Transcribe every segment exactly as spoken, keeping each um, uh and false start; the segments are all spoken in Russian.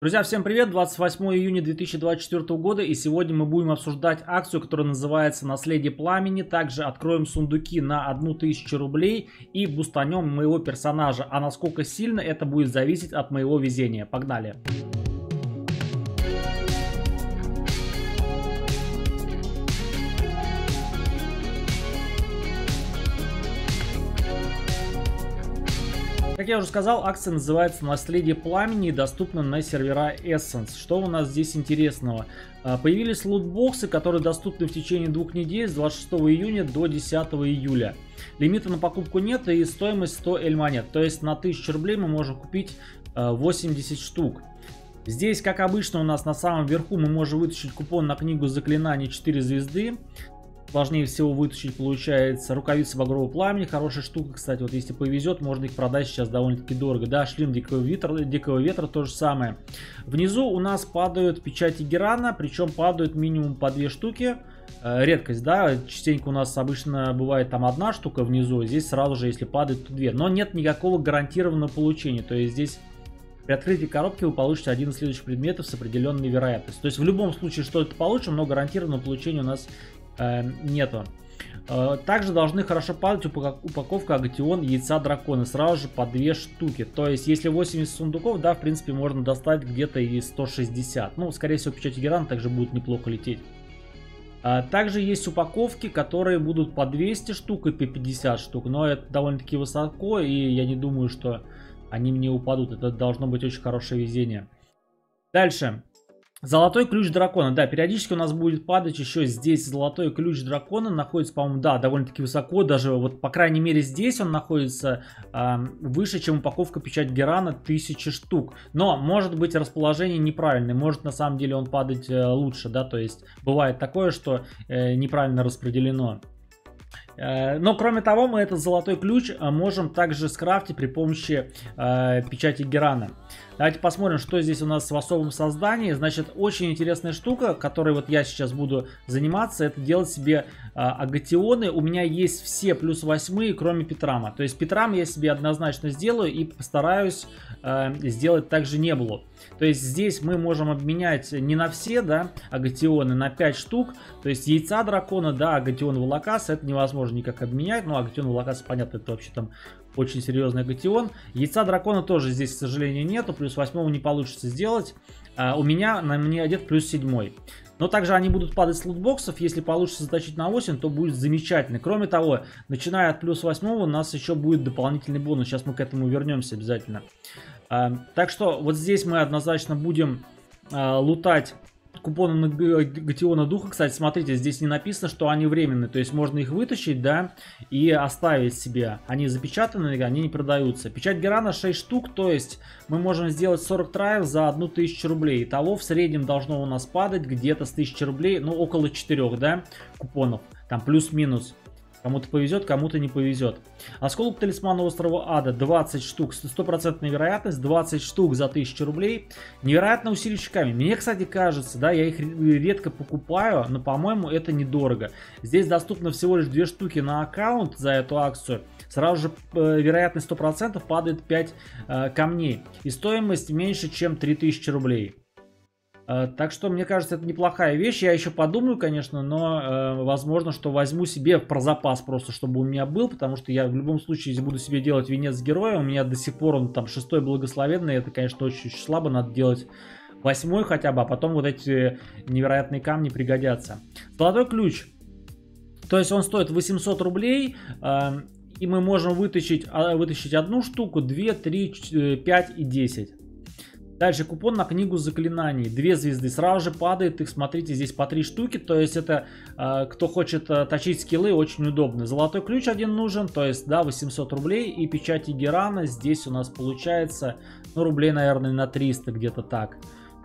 Друзья, всем привет! двадцать восьмое июня две тысячи двадцать четвёртого года, и сегодня мы будем обсуждать акцию, которая называется «Наследие пламени». Также откроем сундуки на одну тысячу рублей и бустанем моего персонажа. А насколько сильно, это будет зависеть от моего везения. Погнали! Как я уже сказал, акция называется «Наследие пламени» и доступна на сервера Essence. Что у нас здесь интересного? Появились лутбоксы, которые доступны в течение двух недель с двадцать шестого июня до десятого июля. Лимита на покупку нет и стоимость сто эль монет. То есть на тысячу рублей мы можем купить восемьдесят штук. Здесь, как обычно, у нас на самом верху мы можем вытащить купон на книгу заклинаний четыре звезды. Сложнее всего вытащить получается рукавицы багрового пламени. Хорошая штука, кстати, вот если повезет, можно их продать сейчас довольно-таки дорого. Да, шлем дикого ветра, дикого ветра то же самое. Внизу у нас падают печати Герана, причем падают минимум по две штуки. Э, редкость, да, частенько у нас обычно бывает там одна штука внизу, здесь сразу же, если падает, то две. Но нет никакого гарантированного получения, то есть здесь... При открытии коробки вы получите один из следующих предметов с определенной вероятностью. То есть в любом случае что-то получим, но гарантированного получения у нас э, нету. Э, также должны хорошо падать упаковка Агатион яйца дракона. Сразу же по две штуки. То есть если восемьдесят сундуков, да, в принципе можно достать где-то и сто шестьдесят. Ну, скорее всего, печати Герана также будут неплохо лететь. Э, также есть упаковки, которые будут по двести штук и по пятьдесят штук. Но это довольно-таки высоко, и я не думаю, что... они мне упадут. Это должно быть очень хорошее везение. Дальше. Золотой ключ дракона. Да, периодически у нас будет падать еще здесь золотой ключ дракона. Находится, по-моему, да, довольно-таки высоко. Даже вот, по крайней мере, здесь он находится э, выше, чем упаковка печать Герана, тысячи штук. Но, может быть, расположение неправильное. Может, на самом деле, он падать э, лучше, да. То есть, бывает такое, что э, неправильно распределено. Но кроме того, мы этот золотой ключ можем также скрафтить при помощи э, печати Герана. Давайте посмотрим, что здесь у нас в особом создании. Значит, очень интересная штука, которой вот я сейчас буду заниматься, это делать себе э, агатионы. У меня есть все плюс восьмые, кроме Петрама. То есть Петрам я себе однозначно сделаю и постараюсь э, сделать также Небулу. То есть здесь мы можем обменять не на все, да, агатионы, на пять штук. То есть яйца дракона, да, агатион Волокас, это невозможно никак обменять. Ну, агатион Волокас, понятно, это вообще там очень серьезный агатион. Яйца дракона тоже здесь, к сожалению, нету. Плюс восьмого не получится сделать. А у меня на мне одет плюс седьмой. Но также они будут падать с лутбоксов. Если получится заточить на восемь, то будет замечательно. Кроме того, начиная от плюс восьмого, у нас еще будет дополнительный бонус. Сейчас мы к этому вернемся обязательно. А, так что вот здесь мы однозначно будем а, лутать купоны на Агатиона Духа. Кстати, смотрите, здесь не написано, что они временные. То есть можно их вытащить, да, и оставить себе. Они запечатаны, они не продаются. Печать Герана шесть штук, то есть мы можем сделать сорок траев за одну тысячу рублей. Итого в среднем должно у нас падать где-то с тысячи рублей, ну около четырёх, да, купонов. Там плюс-минус. Кому-то повезет, кому-то не повезет. Осколок талисмана острова Ада двадцать штук, стопроцентная вероятность, двадцать штук за тысячу рублей. Невероятно усиливающий камень. Мне, кстати, кажется, да, я их редко покупаю, но, по-моему, это недорого. Здесь доступно всего лишь две штуки на аккаунт за эту акцию. Сразу же э, вероятность сто процентов падает пять э, камней. И стоимость меньше, чем три тысячи рублей. Так что, мне кажется, это неплохая вещь. Я еще подумаю, конечно, но э, возможно, что возьму себе про запас просто, чтобы у меня был. Потому что я в любом случае, если буду себе делать венец героя, у меня до сих пор он там шестой благословенный. Это, конечно, очень, очень слабо. Надо делать восьмой хотя бы, а потом вот эти невероятные камни пригодятся. Золотой ключ. То есть он стоит восемьсот рублей. Э, и мы можем вытащить, вытащить одну штуку, две, три, пять и десять. Дальше купон на книгу заклинаний. Две звезды сразу же падает. Их, смотрите, здесь по три штуки. То есть это, э, кто хочет э, точить скиллы, очень удобно. Золотой ключ один нужен. То есть, да, восемьсот рублей. И печати Герана здесь у нас получается, ну, рублей, наверное, на триста, где-то так.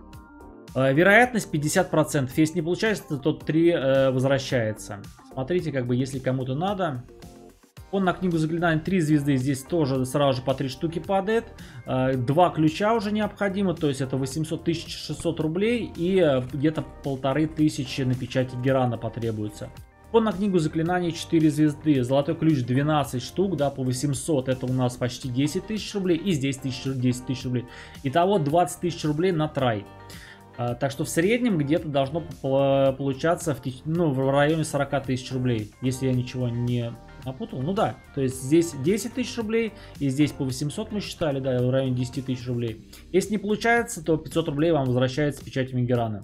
Э, вероятность пятьдесят процентов. Если не получается, то три э, возвращается. Смотрите, как бы, если кому-то надо... Он на книгу заклинаний три звезды, здесь тоже сразу же по три штуки падает. Два ключа уже необходимо, то есть это восемьсот тысяч шестьсот рублей и где-то полторы тысячи на печати Герана потребуется. Купон на книгу заклинаний четыре звезды. Золотой ключ двенадцать штук, да, по восемьсот. Это у нас почти десять тысяч рублей. И здесь десять тысяч рублей. Итого двадцать тысяч рублей на трай. А, так что в среднем где-то должно получаться в, ну, в районе сорок тысяч рублей. Если я ничего не напутал. Ну да, то есть здесь десять тысяч рублей. И здесь по восемьсот мы считали, да, в районе десять тысяч рублей. Если не получается, то пятьсот рублей вам возвращается печать Мегерана.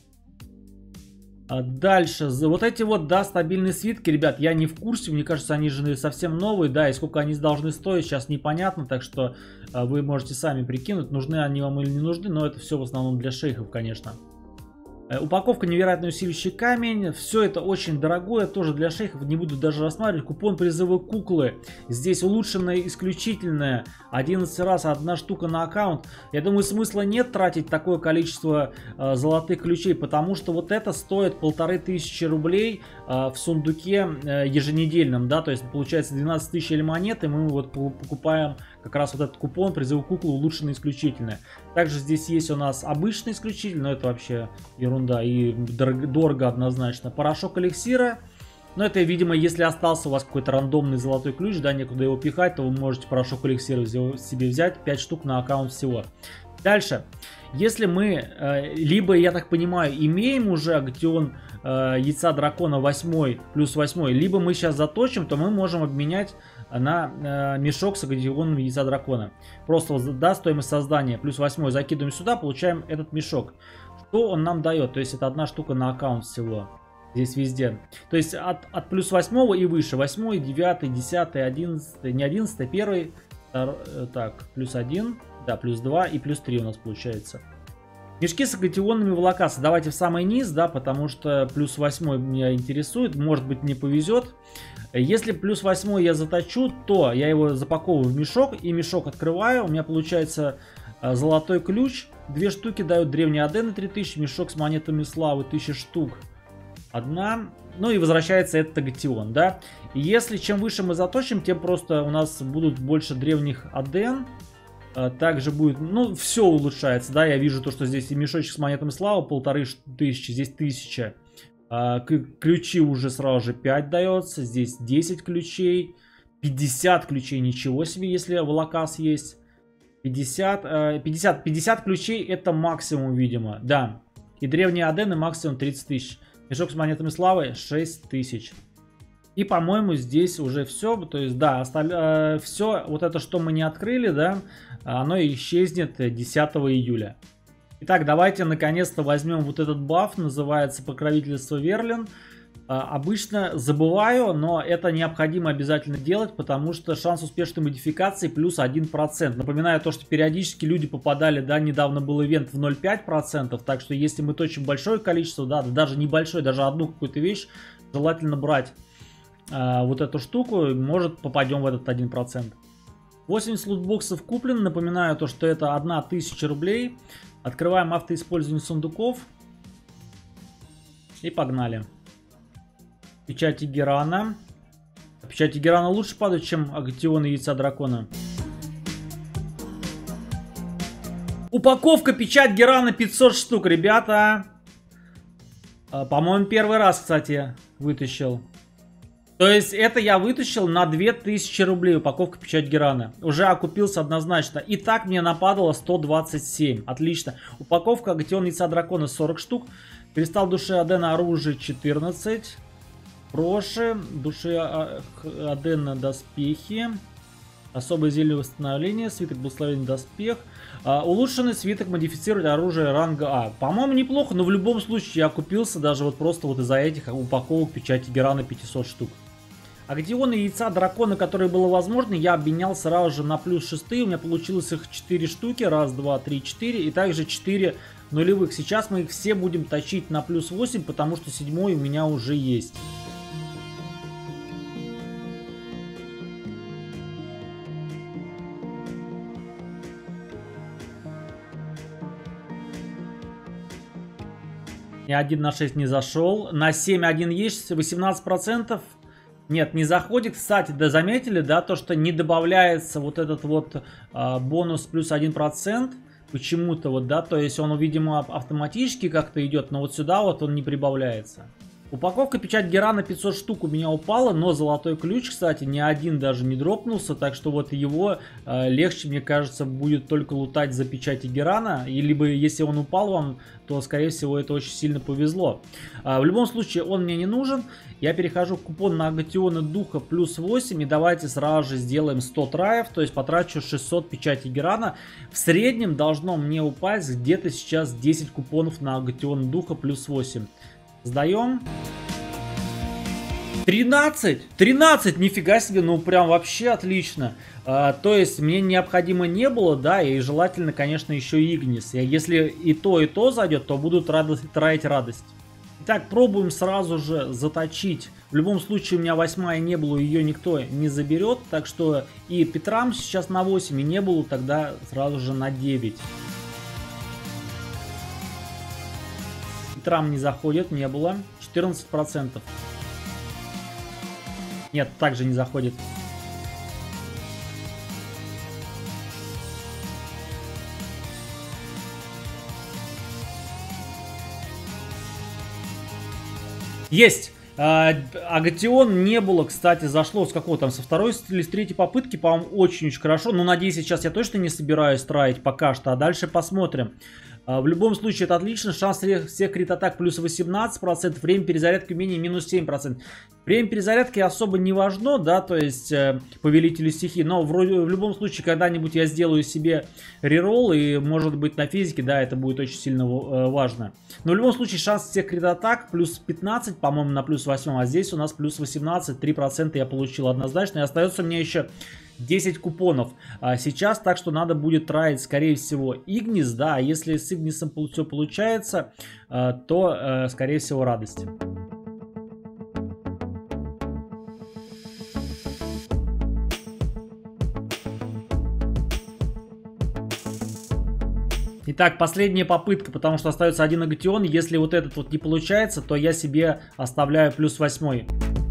Дальше, вот эти вот, да, стабильные свитки, ребят, я не в курсе, мне кажется, они же совсем новые, да, и сколько они должны стоить, сейчас непонятно, так что а, вы можете сами прикинуть, нужны они вам или не нужны, но это все в основном для шейхов, конечно. Упаковка невероятно усиливающий камень. Все это очень дорогое, тоже для шейхов. Не буду даже рассматривать. Купон призывы куклы. Здесь улучшенная, исключительная. одиннадцать раз одна штука на аккаунт. Я думаю, смысла нет тратить такое количество э, золотых ключей, потому что вот это стоит полторы тысячи рублей э, в сундуке э, еженедельном. Да, то есть получается двенадцать тысяч монет, и мы вот покупаем как раз вот этот купон призывы куклы улучшенная, исключительная. Также здесь есть у нас обычный исключитель, но это вообще ерунда и дорого, дорого однозначно. Порошок эликсира. Но это, видимо, если остался у вас какой-то рандомный золотой ключ, да, некуда его пихать, то вы можете порошок эликсира себе взять. пять штук на аккаунт всего. Дальше. Если мы, э, либо, я так понимаю, имеем уже агатион э, яйца дракона восемь плюс восемь, либо мы сейчас заточим, то мы можем обменять на э, мешок с агатионом яйца дракона. Просто, да, стоимость создания плюс восемь закидываем сюда, получаем этот мешок. Что он нам дает? То есть это одна штука на аккаунт всего. Здесь везде. То есть от, от плюс восемь и выше. восемь, девять, десять, одиннадцать, не одиннадцать, первый. Так, плюс один. Да, плюс два и плюс три у нас получается. Мешки с агатионными волокаса. Давайте в самый низ, да, потому что плюс восемь меня интересует. Может быть, мне повезет. Если плюс восемь я заточу, то я его запаковываю в мешок. И мешок открываю. У меня получается золотой ключ. Две штуки дают древние адены три тысячи. Мешок с монетами славы тысяча штук. Одна. Ну и возвращается этот агатион, да. И если чем выше мы заточим, тем просто у нас будут больше древних аден. Также будет, ну, все улучшается, да, я вижу то, что здесь и мешочек с монетами славы, полторы тысячи, здесь тысяча. Ключи уже сразу же пять дается, здесь десять ключей, пятьдесят ключей, ничего себе, если волокас есть. пятьдесят, пятьдесят, пятьдесят ключей это максимум, видимо, да. И древние адены максимум тридцать тысяч. Мешок с монетами славы шесть тысяч. И, по-моему, здесь уже все. То есть, да, осталь... э, все вот это, что мы не открыли, да, оно исчезнет десятого июля. Итак, давайте наконец-то возьмем вот этот баф. Называется покровительство Верлин. Э, обычно забываю, но это необходимо обязательно делать, потому что шанс успешной модификации плюс один процент. Напоминаю то, что периодически люди попадали, да, недавно был ивент в ноль целых пять десятых процента. Так что, если мы точим большое количество, да, даже небольшое, даже одну какую-то вещь, желательно брать вот эту штуку, может попадем в этот один процент. восемьдесят лутбоксов куплено. Напоминаю то, что это одна тысяча рублей. Открываем автоиспользование сундуков. И погнали. Печати Герана. Печати Герана лучше падают, чем агатионы яйца дракона. Упаковка печать Герана пятьсот штук, ребята. По-моему, первый раз, кстати, вытащил. То есть это я вытащил на две тысячи рублей упаковка печать Герана. Уже окупился однозначно. И так мне нападало сто двадцать семь. Отлично. Упаковка агатион яйца дракона сорок штук. Кристалл души Адена оружие четырнадцать. Проши. Души Адена доспехи. Особое зелье восстановления. Свиток благословения доспех. Uh, улучшенный свиток модифицирует оружие ранга А. По-моему, неплохо, но в любом случае я купился даже вот просто вот из-за этих упаковок печати Герана пятьсот штук. Агатионы яйца дракона, которые было возможно, я обменял сразу же на плюс шестые. У меня получилось их четыре штуки. Раз, два, три, четыре. И также четыре нулевых. Сейчас мы их все будем точить на плюс восемь, потому что седьмой у меня уже есть. один на шесть не зашел. На семь один есть. восемнадцать процентов. Нет, не заходит. Кстати, да, заметили, да, то, что не добавляется вот этот вот а, бонус плюс один процент. Почему-то вот, да, то есть он, видимо, автоматически как-то идет, но вот сюда вот он не прибавляется. Упаковка печать Герана пятьсот штук у меня упала, но золотой ключ, кстати, ни один даже не дропнулся, так что вот его э, легче, мне кажется, будет только лутать за печати Герана, и либо если он упал вам, то скорее всего это очень сильно повезло. А, в любом случае он мне не нужен, я перехожу к купону на Агатионы Духа плюс восемь, и давайте сразу же сделаем сто траев, то есть потрачу шестьсот печати Герана. В среднем должно мне упасть где-то сейчас десять купонов на Агатион Духа плюс восемь. Сдаем. тринадцать! тринадцать! Нифига себе, ну прям вообще отлично. А, то есть мне необходимо не было, да, и желательно, конечно, еще Игнис. И если и то, и то зайдет, то будут радость, траить радость. Итак, пробуем сразу же заточить. В любом случае у меня восьмая не было, ее никто не заберет. Так что и Петрам сейчас на восемь, и не было, тогда сразу же на девять. Петрам не заходит, не было. четырнадцать процентов. Нет, также не заходит. Есть! Агатион не было, кстати, зашло с какого там, со второй или с третьей попытки, по-моему, очень-очень хорошо. Но надеюсь, сейчас я точно не собираюсь траить пока что, а дальше посмотрим. В любом случае, это отлично. Шанс всех крит-атак плюс восемнадцать процентов. Время перезарядки умений минус семь процентов. Время перезарядки особо не важно, да, то есть э, повелители стихий. Но вроде, в любом случае, когда-нибудь я сделаю себе реролл. И может быть на физике, да, это будет очень сильно э, важно. Но в любом случае, шанс всех крит-атак плюс пятнадцать, по-моему, на плюс восемь. А здесь у нас плюс восемнадцать. три процента я получил однозначно. И остается мне еще десять купонов а сейчас, так что надо будет траить, скорее всего, Игнис, да, а если с Игнисом все получается, то, скорее всего, радость. Итак, последняя попытка, потому что остается один Агатион. Если вот этот вот не получается, то я себе оставляю плюс восьмой.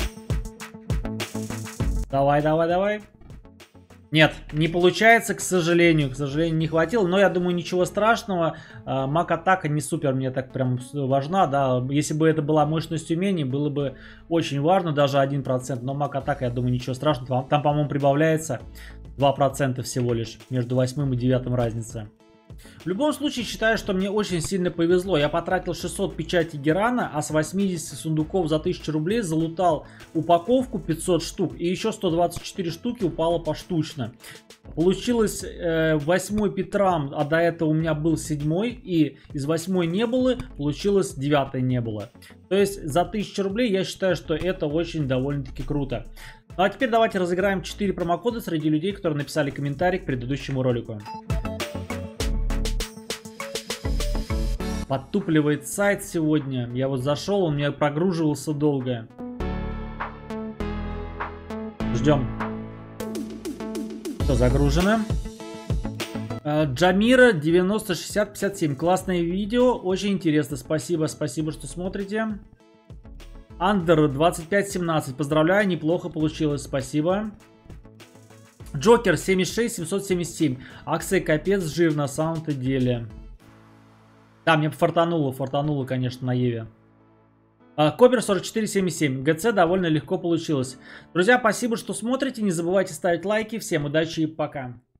Давай, давай, давай. Нет, не получается, к сожалению. К сожалению, не хватило. Но я думаю, ничего страшного. Маг-атака не супер мне так прям важна. Да, если бы это была мощность умений, было бы очень важно. Даже один процент. Но маг-атака, я думаю, ничего страшного. Там, по-моему, прибавляется два процента всего лишь. Между восьмым и девятым разница. В любом случае, считаю, что мне очень сильно повезло. Я потратил шестьсот печати Герана, а с восьмидесяти сундуков за тысячу рублей залутал упаковку пятьсот штук. И еще сто двадцать четыре штуки упало поштучно. Получилось э, восьмой Петрам, а до этого у меня был седьмой. И из восьмой не было, получилось девятой не было. То есть за тысячу рублей я считаю, что это очень довольно-таки круто. Ну а теперь давайте разыграем четыре промокода среди людей, которые написали комментарий к предыдущему ролику. Подтупливает сайт сегодня. Я вот зашел, он у меня прогруживался долго. Ждем. Все загружено. Джамира девяносто шестьдесят пятьдесят семь. Классное видео. Очень интересно. Спасибо, спасибо, что смотрите. Андер двадцать пять семнадцать. Поздравляю, неплохо получилось. Спасибо. Джокер семьдесят шесть семьсот семьдесят семь. Акция капец жир на самом-то деле. Да, мне фартануло, фартануло, конечно, на Еве. Кобер сорок четыре семьдесят семь. ГЦ довольно легко получилось. Друзья, спасибо, что смотрите. Не забывайте ставить лайки. Всем удачи и пока.